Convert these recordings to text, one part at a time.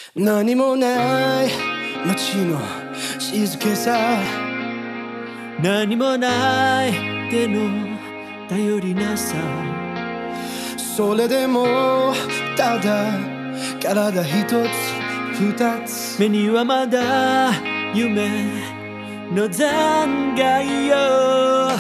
何もない街の静けさ、 何もない手の頼りなさ、 それでもただ体一つ二つ、 目にはまだ夢の残骸よ。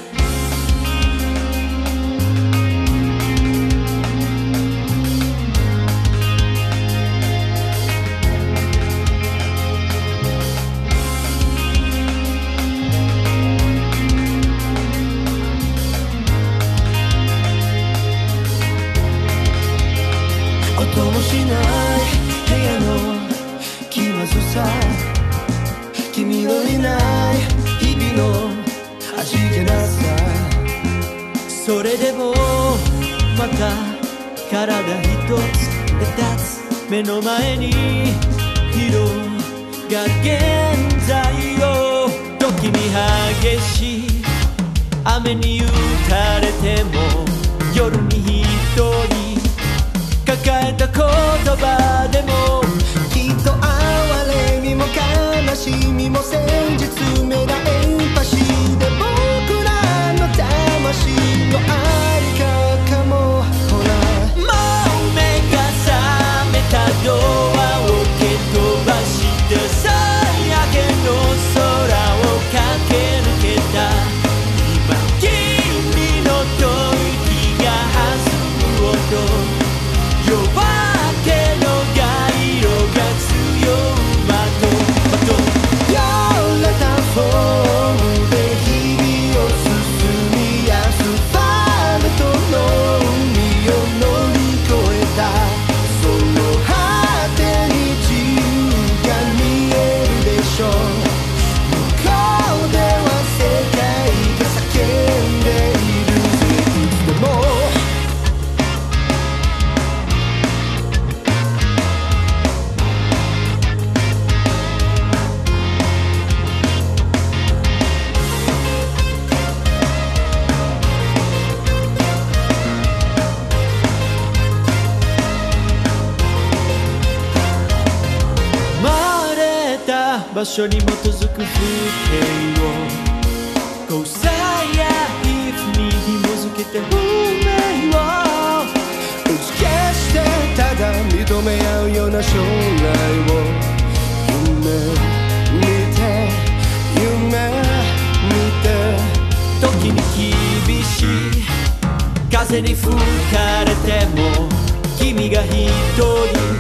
音もしない部屋の気まずさ、君のいない日々の味気なさ、 それでもまた体一つで立つ、目の前に広がる現在を。時に激しい雨に打たれても、夜に一人抱えた言葉でも、 きっと哀れみも悲しみも先日めだエンパシーで、僕らの魂のありかかも。ほらもう目が覚めたドアを蹴飛ばして、最悪の空を駆け抜けた。今君の吐息が弾む音、夜明けの街路が強まと揺れたフォームで日々を進み、アスファルトの海を乗り越えた。その果てに自由が見えるでしょう。向こうでは世界が叫んでいるぜ、いつでも。 生まれた場所に基づく風景を、交際や皮膚に紐づけて運命を打ち消してただ認め合うような将来を夢見て夢見て。 時に厳しい風に吹かれても、君が一人